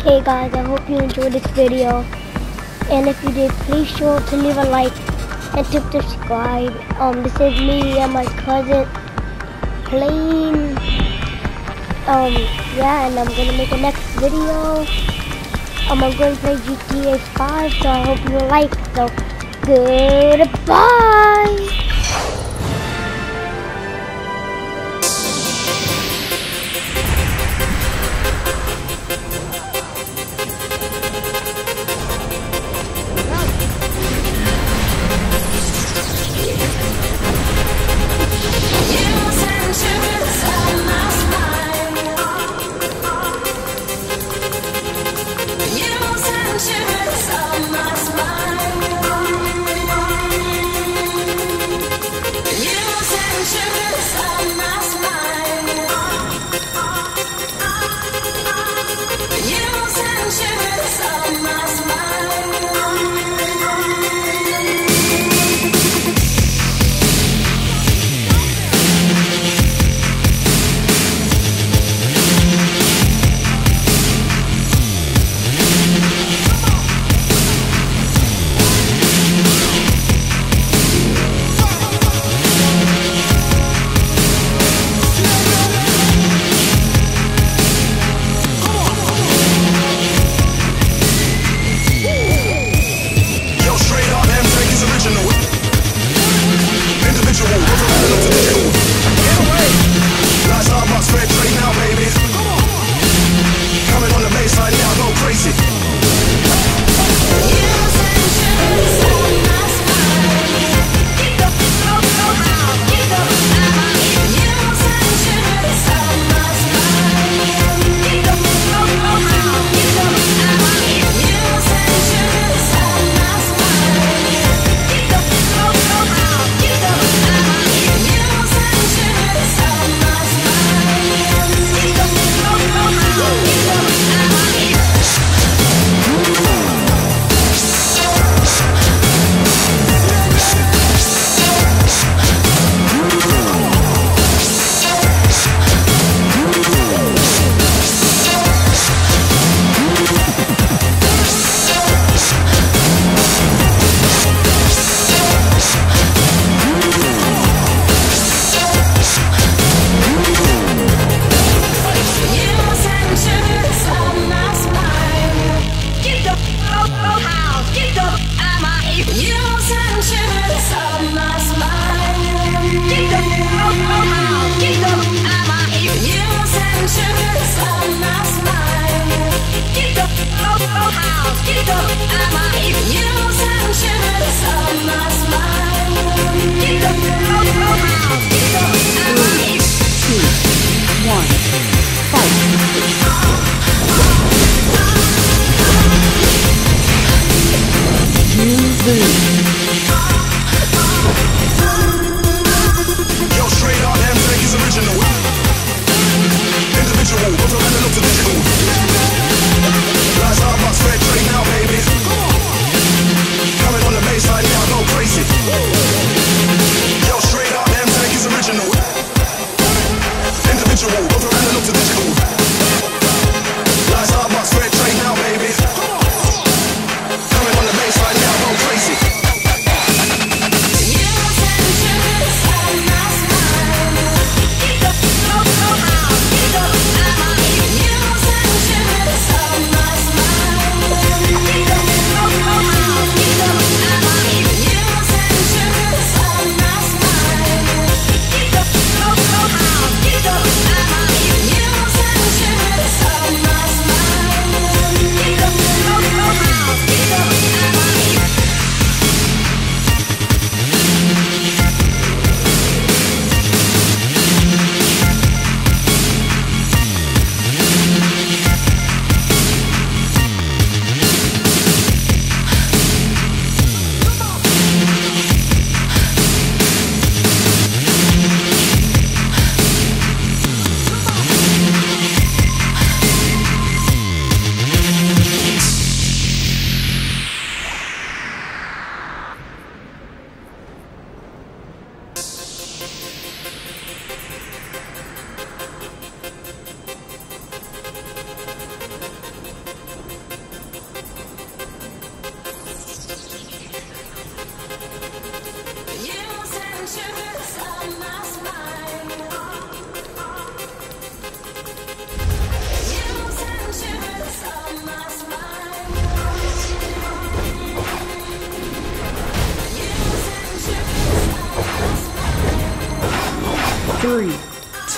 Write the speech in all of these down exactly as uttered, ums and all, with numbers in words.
Okay guys, I hope you enjoyed this video, and if you did, please sure to leave a like and to subscribe. Um, this is me and my cousin playing. Um, yeah, and I'm gonna make a next video. Um, I'm going to play G T A five, so I hope you like. So, goodbye. Yo,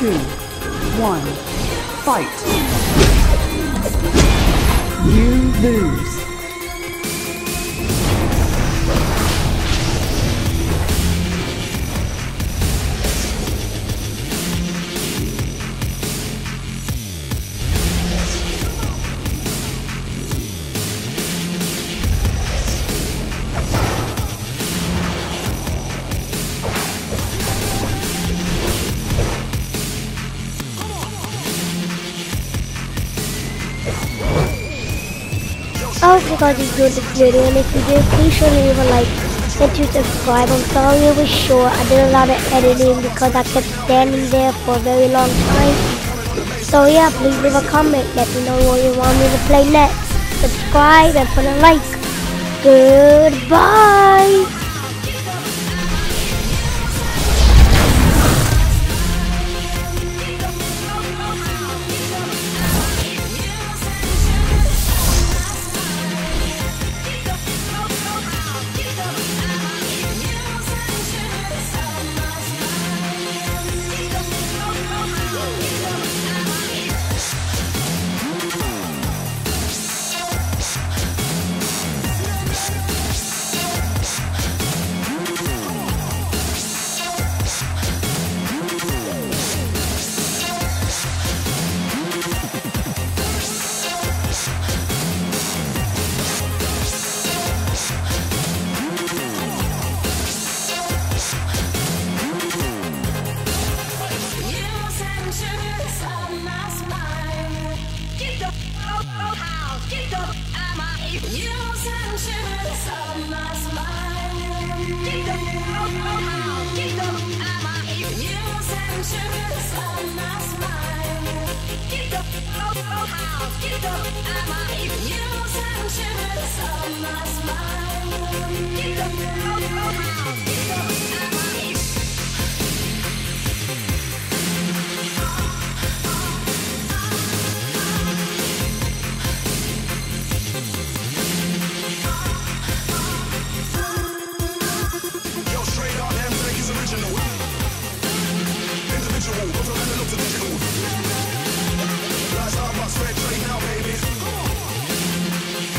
two, one, fight. You lose. I hope you guys enjoyed this video, and if you did, please show me leave a like and to subscribe. I'm sorry it was short. I did a lot of editing because I kept standing there for a very long time. So yeah, please leave a comment. Let me know what you want me to play next. Subscribe and put a like. Goodbye.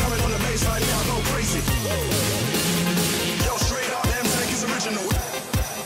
Yo, straight up, them take is original.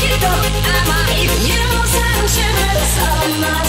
きっと甘い夢の産地さま